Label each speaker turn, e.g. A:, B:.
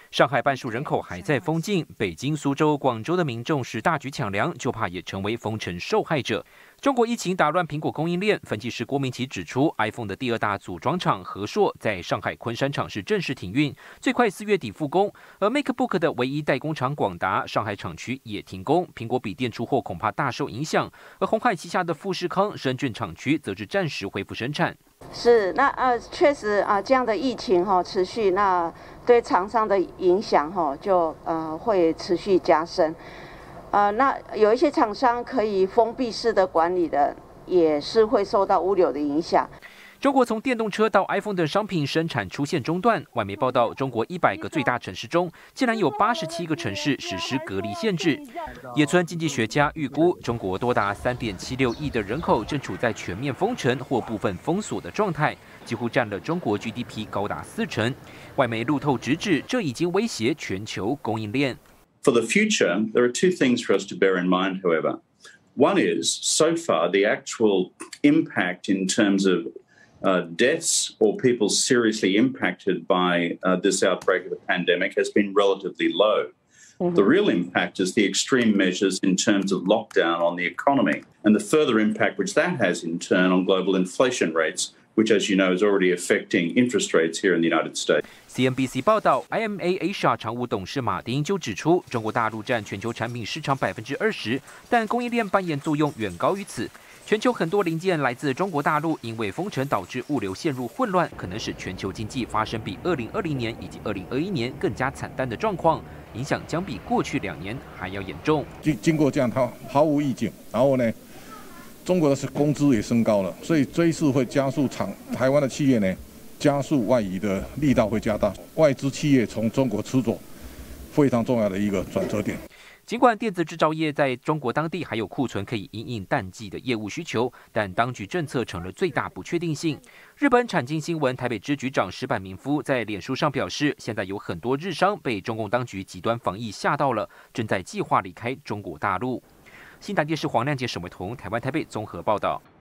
A: 上海半数人口还在封禁，北京、苏州、广州的民众是大举抢粮，就怕也成为封城受害者。中国疫情打乱苹果供应链，分析师郭明奇指出 ，iPhone 的第二大组装厂和硕在上海昆山厂是正式停运，最快4月底复工。而 MacBook 的唯一代工厂广达上海厂区也停工，苹果笔电出货恐怕大受影响。而鸿海旗下的富士康深圳厂区则是暂时恢复生产。
B: 是，那确实这样的疫情持续，那对厂商的影响就会持续加深。那有一些厂商可以封闭式的管理的，也是会受到物流的影响。
A: 中国从电动车到 iPhone 等商品生产出现中断。外媒报道，中国100个最大城市中，竟然有87个城市实施隔离限制。野村经济学家预估，中国多达3.76亿的人口正处在全面封城或部分封锁的状态，几乎占了中国 GDP 高达40%。外媒路透直指，这已经威胁全球供应链。
C: For the future, there are two things for us to bear in mind, however. One is, so far, the actual impact in terms of deaths or people seriously impacted by this outbreak of the pandemic has been relatively low. The real impact is the extreme measures in terms of lockdown on the economy and the further impact which that has in turn on global inflation rates, which, as you know, is already affecting interest rates here in the United States.
A: CNBC 报道 ，IMA Asia 常务董事马丁就指出，中国大陆占全球产品市场20%，但供应链扮演作用远高于此。全球很多零件来自中国大陆，因为封城导致物流陷入混乱，可能使全球经济发生比2020年以及2021年更加惨淡的状况，影响将比过去2年还要严重。
D: 经过这样，它毫无意境。然后呢，中国的工资也升高了，所以这一次会加速台湾的企业呢，加速外移的力道会加大，外资企业从中国出走，非常重要的一个转折点。
A: 尽管电子制造业在中国当地还有库存可以因应淡季的业务需求，但当局政策成了最大不确定性。日本产经新闻台北支局长石坂民夫在脸书上表示，现在有很多日商被中共当局极端防疫吓到了，正在计划离开中国大陆。新台电视黄亮杰、沈维彤，台湾台北综合报道。